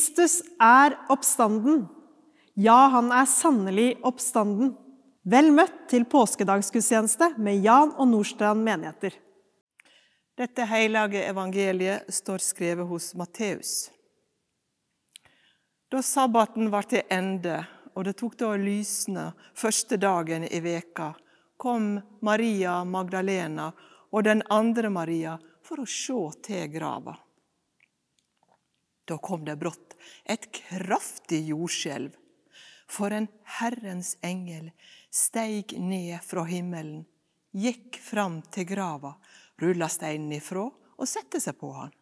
Kristus oppstanden. Ja, han sannelig oppstanden. Vel møtt til påskedagsgudstjeneste med Jan og Nordstrand menigheter. Dette hellige evangeliet står skrevet hos Matteus. Da sabbaten var til ende, og det tok da å lysne første dagen i veka, kom Maria Magdalena og den andre Maria for å se til grava. Da kom det brått et kraftig jordskjelv, for en Herrens engel steig ned fra himmelen, gikk fram til grava, rullet steinen ifra og sette seg på han.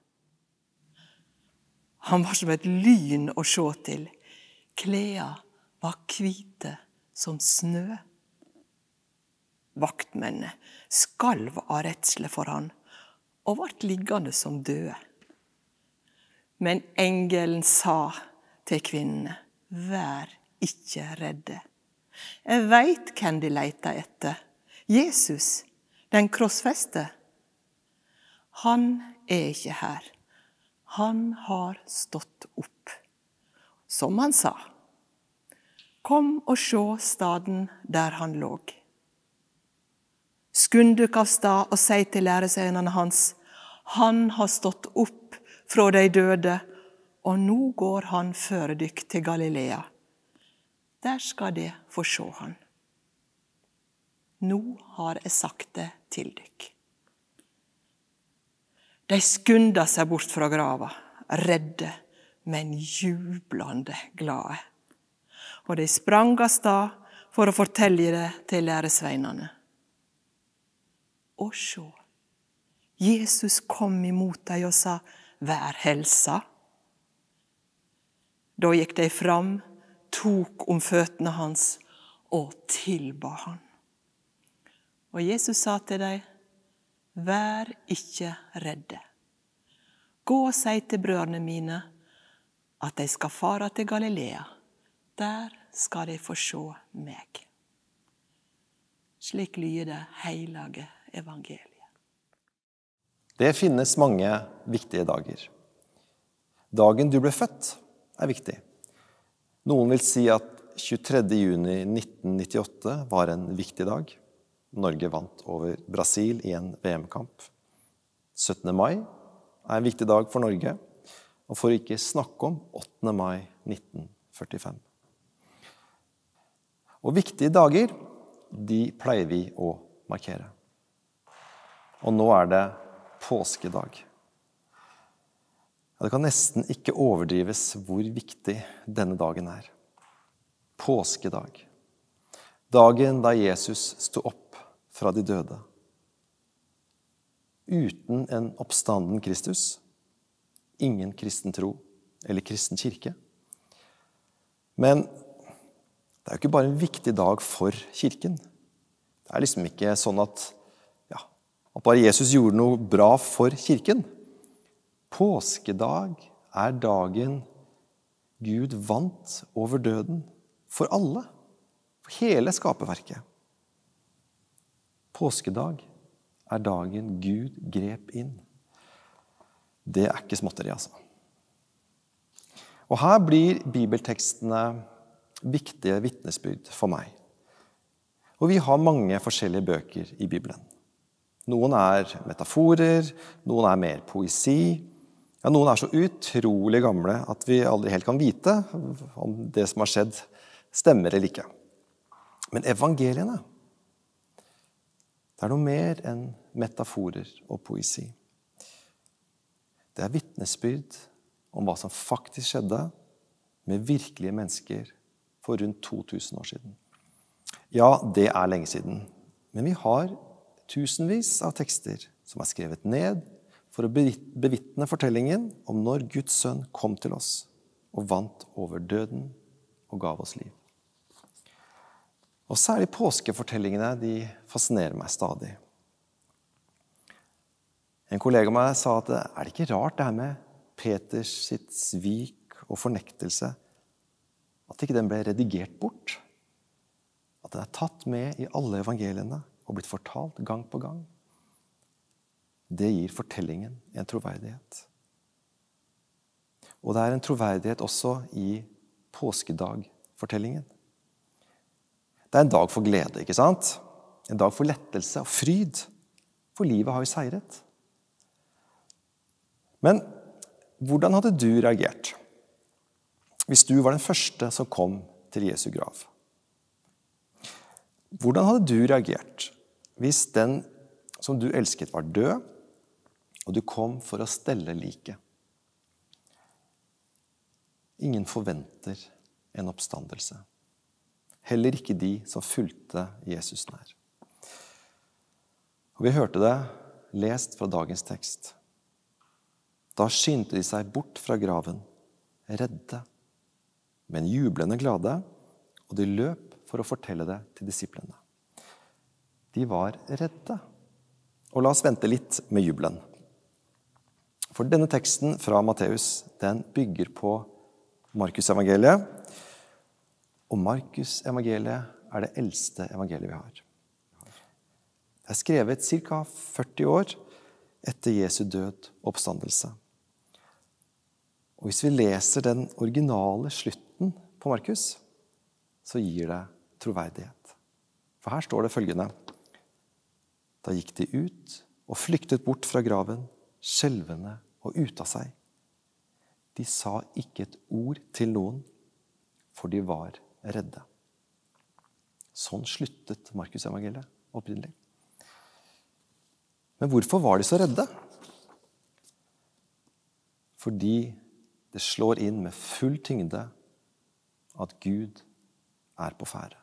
Han var som et lyn å se til. Klærne var hvite som snø. Vaktmennene skalv av redsle for han, og ble liggende som døde. Men engelen sa til kvinnene, vær ikke redde. Jeg vet hvem de leter etter. Jesus, den krossfeste. Han ikke her. Han har stått opp. Som han sa. Kom og se staden der han lå. Skund dykk av stad og si til læresveinene hans, han har stått opp fra de døde, og nå går han før dykk til Galilea. Der skal de få se han. Nå har jeg sagt det til dykk. De skunda seg bort fra grava, redde, men jublande glade. Og de sprang av stad for å fortelle det til læresveinene. Og se, Jesus kom imot dem og sa, vær helsa. Da gikk de fram, tok om føttene hans og tilba han. Og Jesus sa til dem, vær ikke redde. Gå og si til brødrene mine at de skal fara til Galilea. Der skal de få se meg. Slik lyder det hellige evangeliet. Det finnes mange viktige dager. Dagen du ble født viktig. Noen vil si at 23. juni 1998 var en viktig dag. Norge vant over Brasil i en VM-kamp. 17. mai en viktig dag for Norge, og for ikke snakke om 8. mai 1945. Og viktige dager, de pleier vi å markere. Og nå det påskedag. Det kan nesten ikke overdrives hvor viktig denne dagen Påskedag. Dagen da Jesus stod opp fra de døde. Uten en oppstanden Kristus, ingen kristen tro eller kristen kirke. Men det jo ikke bare en viktig dag for kirken. Det liksom ikke sånn at bare Jesus gjorde noe bra for kirken. Påskedag dagen Gud vant over døden for alle, for hele skaperverket. Påskedag dagen Gud grep inn. Det ikke småtteri, altså. Og her blir bibeltekstene viktige vitnesbyrd for meg. Og vi har mange forskjellige bøker i Bibelen. Noen metaforer, noen mer poesi. Ja, noen så utrolig gamle at vi aldri helt kan vite om det som har skjedd stemmer eller ikke. Men evangeliene, det noe mer enn metaforer og poesi. Det vitnesbyrd om hva som faktisk skjedde med virkelige mennesker for rundt 2000 år siden. Ja, det lenge siden, men vi har tusenvis av tekster som skrevet ned for å bevitne fortellingen om når Guds sønn kom til oss og vant over døden og gav oss liv. Og særlig påskefortellingene, de fascinerer meg stadig. En kollega av meg sa at det ikke rart det her med Peters sitt svik og fornektelse, at ikke den ble redigert bort, at den tatt med i alle evangeliene og blitt fortalt gang på gang. Det gir fortellingen en troverdighet. Og det en troverdighet også i påskedag-fortellingen. Det en dag for glede, ikke sant? En dag for lettelse og fryd, for livet har jo seiret. Men hvordan hadde du reagert hvis du var den første som kom til Jesu grav? Hvordan hadde du reagert hvis den som du elsket var død, og du kom for å stelle liket? Ingen forventer en oppstandelse. Heller ikke de som fulgte Jesus nær. Og vi hørte det lest fra dagens tekst. Da skyndte de seg bort fra graven, redde, men jublende glade, og de løp for å fortelle det til disiplene. De var redde. Og la oss vente litt med jubelen. For denne teksten fra Matteus, den bygger på Markus evangeliet, og Markus evangeliet det eldste evangeliet vi har. Det skrevet ca. 40 år etter Jesu død og oppstandelse. Og hvis vi leser den originale slutten på Markus, så gir det troverdighet. For her står det følgende: Da gikk de ut og flyktet bort fra graven, skjelvende og ute av seg. De sa ikke et ord til noen, for de var redde. Sånn sluttet Markus evangeliet opprinnelig. Men hvorfor var de så redde? Fordi det slår inn med full tyngde at Gud på ferde.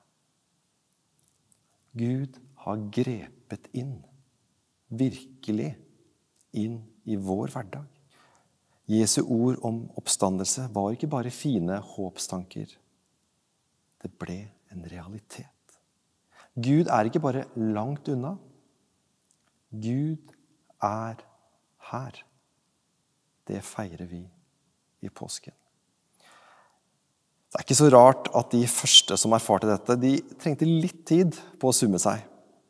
Gud har grepet inn, virkelig inn i vår hverdag. Jesu ord om oppstandelse var ikke bare fine håpstanker. Det ble en realitet. Gud ikke bare langt unna. Gud her. Det feirer vi i påsken. Det ikke så rart at de første som erfarte dette, de trengte litt tid på å summe seg.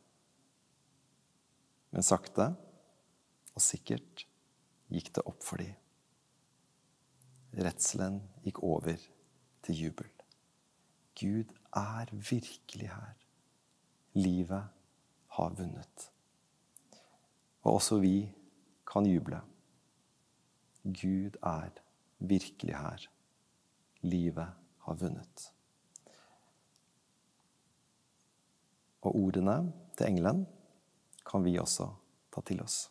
Men sakte og sikkert gikk det opp for dem. Redselen gikk over til jubel. Gud virkelig her. Livet har vunnet. Og også vi kan juble. Gud virkelig her. Livet har vunnet. Og ordene til engelen kan vi også ta til oss.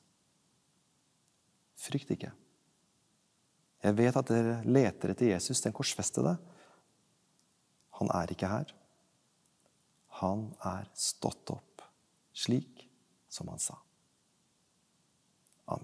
Frykt ikke. Jeg vet at dere leter etter Jesus, den korsfestede. Han ikke her. Han stått opp, slik som han sa. Amen.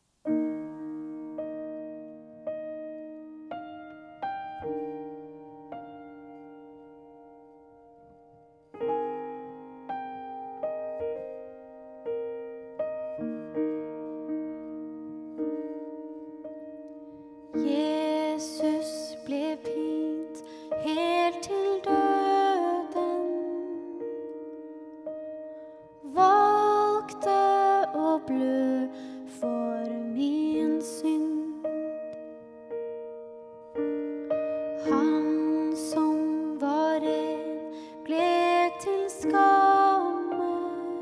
Jesus ble pint helt til døden, valgte å blø for min synd. Han som var ren ble til skamme,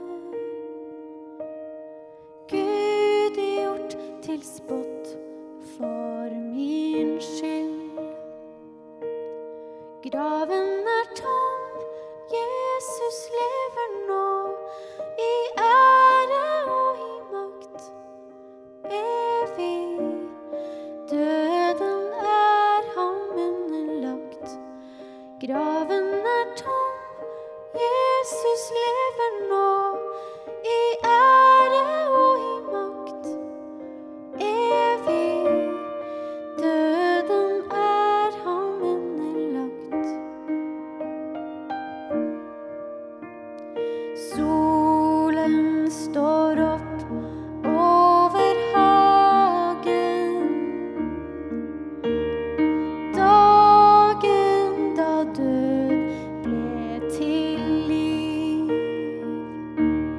Gud gjort til spott for min skyld. Graven tom, Jesus lever nå, i ære og i makt, evig. Døden ham underlagt. Graven tom, Jesus lever nå, i ære og i makt, evig. Døden ham underlagt. Solen står opp over hagen, dagen da død ble til liv.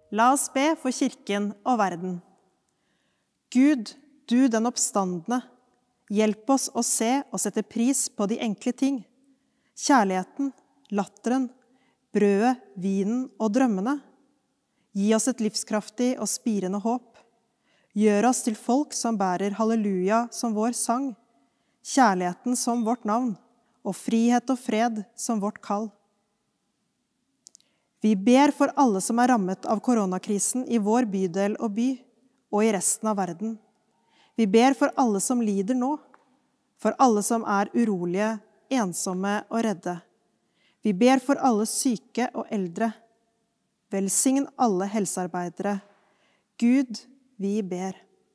La oss be for kirken og verden. Gud, du den oppstandende, hjelp oss å se og sette pris på de enkle ting. Kjærligheten, latteren, brødet, vinen og drømmene. Gi oss et livskraftig og spirende håp. Gjør oss til folk som bærer halleluja som vår sang, kjærligheten som vårt navn, og frihet og fred som vårt kall. Vi ber for alle som rammet av koronakrisen i vår bydel og by, og i resten av verden. Vi ber for alle som lider nå, for alle som urolige, ensomme og redde. Vi ber for alle syke og eldre. Velsign alle helsearbeidere. Gud, vi ber.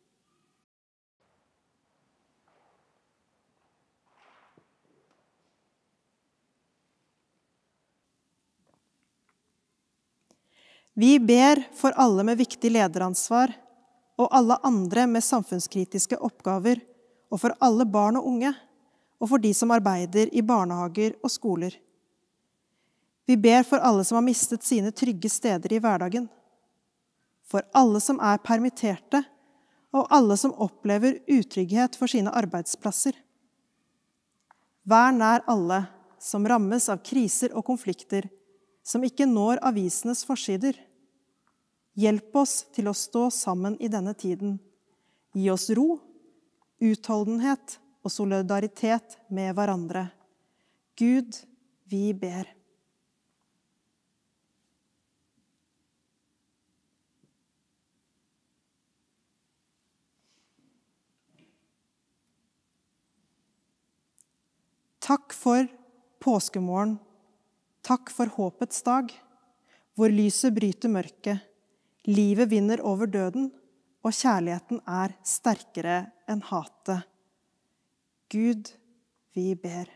Vi ber for alle med viktig lederansvar, og alle andre med samfunnskritiske oppgaver, og for alle barn og unge, og for de som arbeider i barnehager og skoler. Vi ber for alle som har mistet sine trygge steder i hverdagen, for alle som permitterte, og alle som opplever utrygghet for sine arbeidsplasser. Vær nær alle som rammes av kriser og konflikter, som ikke når avisenes forsider. Hjelp oss til å stå sammen i denne tiden. Gi oss ro, utholdenhet og solidaritet med hverandre. Gud, vi ber. Takk for påskemorgen. Takk for håpets dag, hvor lyset bryter mørket, livet vinner over døden, og kjærligheten sterkere enn hatet. Gud, vi ber.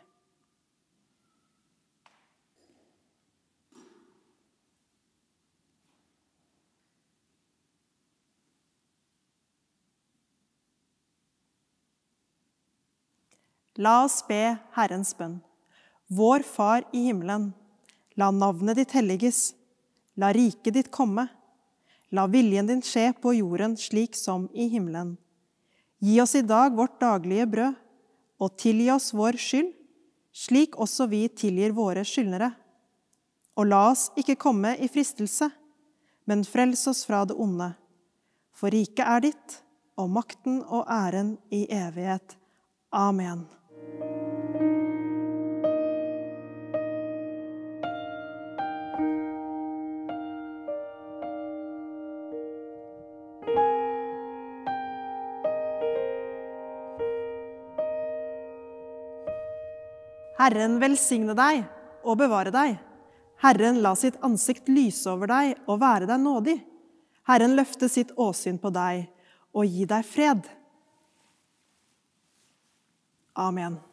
La oss be Herrens bønn. Vår Far i himmelen, la navnet ditt helliges, la riket ditt komme, la viljen din skje på jorden slik som i himmelen. Gi oss i dag vårt daglige brød, og tilgi oss vår skyld, slik også vi tilgir våre skyldnere. Og la oss ikke komme i fristelse, men frels oss fra det onde. For riket ditt, og makten og æren i evighet. Amen. Herren velsigne deg og bevare deg. Herren la sitt ansikt lyse over deg og være deg nådig. Herren løfte sitt åsyn på deg og gi deg fred. Amen.